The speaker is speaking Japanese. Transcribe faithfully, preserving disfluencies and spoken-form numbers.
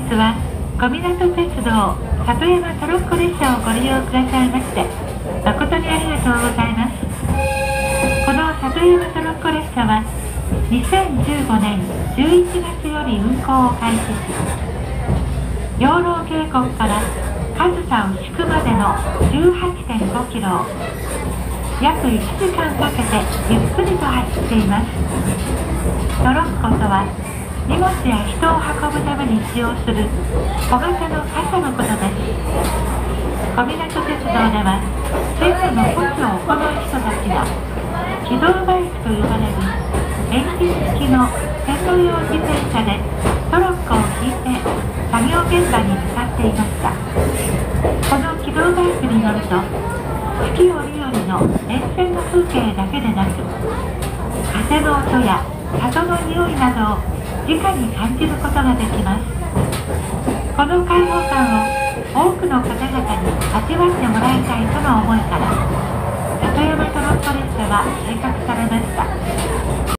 は小湊鉄道里山トロッコ列車をご利用くださいまして誠にありがとうございます。この里山トロッコ列車はにせんじゅうごねんじゅういちがつより運行を開始し、養老渓谷から上総牛久までの じゅうはちてんごキロを約いちじかんかけてゆっくりと走っています。トロッコとは荷物や人を運ぶために使用する小型の貨車のことです。小湊鉄道では線路の補助を行う人たちが機動バイクと呼ばれるエンジン付きの線路用自転車でトロッコを引いて作業現場に向かっていました。この機動バイクに乗ると四季折々の沿線の風景だけでなく、風の音や里の匂いなどを直に感じることができます。この開放感を多くの方々に味わってもらいたいとの思いから里山トロッコ列車は計画されました。